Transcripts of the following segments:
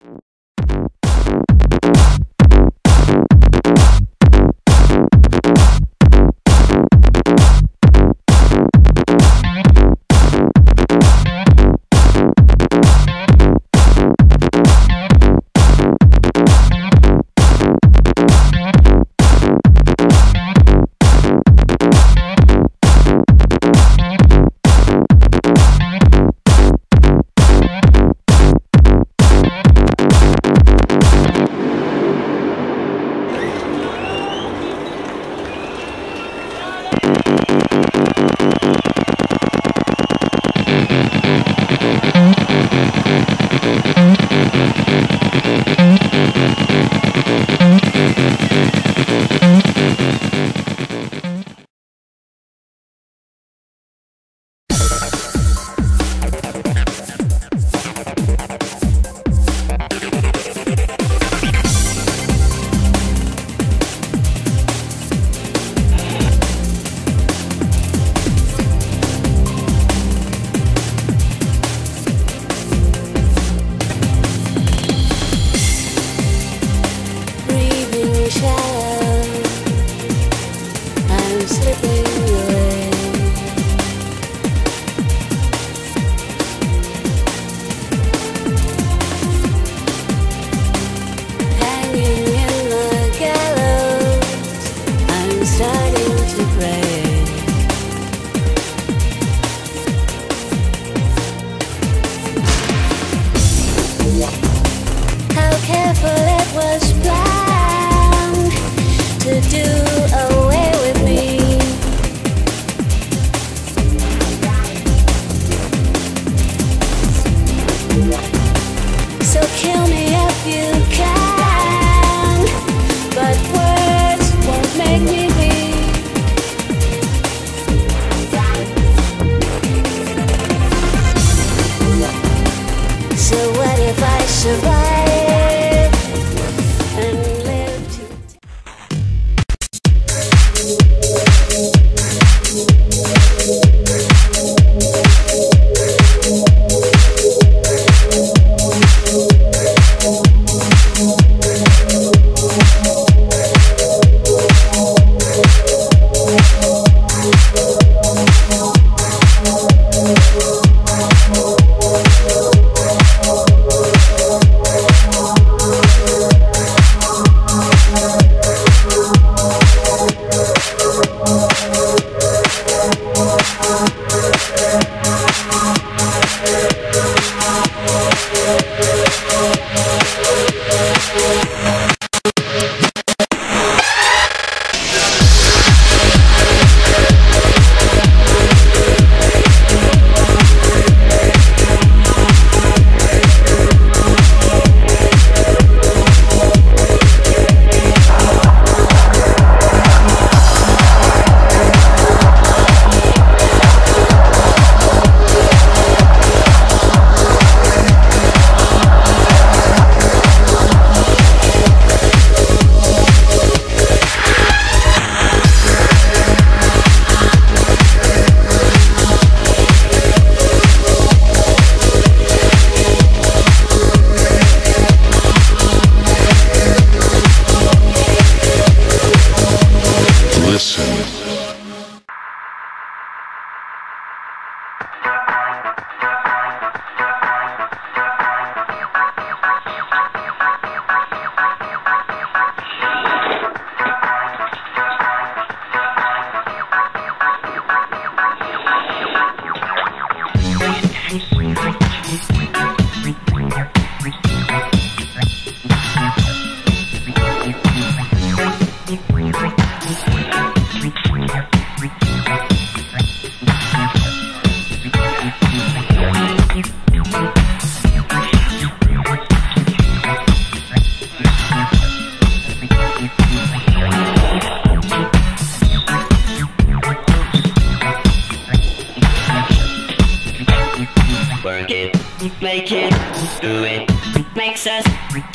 make it, do it, makes us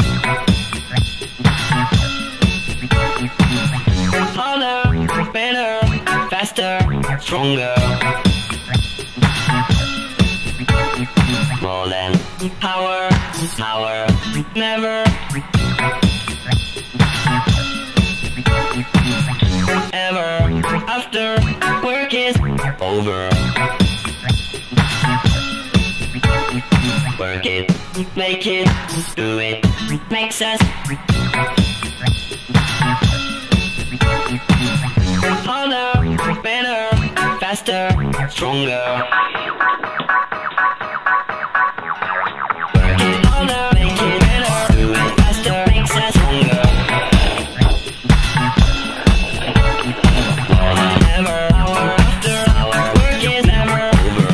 harder, better, faster, stronger, more than power, never. Ever after work is over. Work it, make it, do it, makes us harder, better, faster, stronger. Work it harder, make it better, do it faster, makes us stronger. Never, hour after hour, work is never over.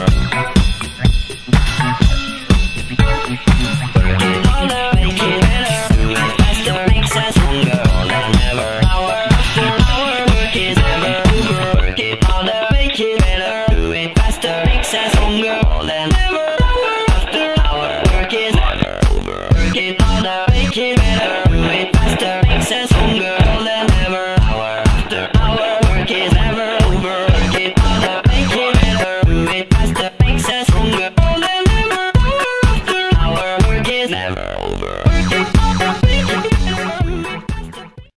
Work it harder, make it better, do it faster, makes us stronger. More than ever, hour after hour, work is never over. Work it harder, make it better, do it faster, makes us stronger. More than ever, hour after hour, work is never over. Work it harder, make it better, do it faster, makes us stronger. More than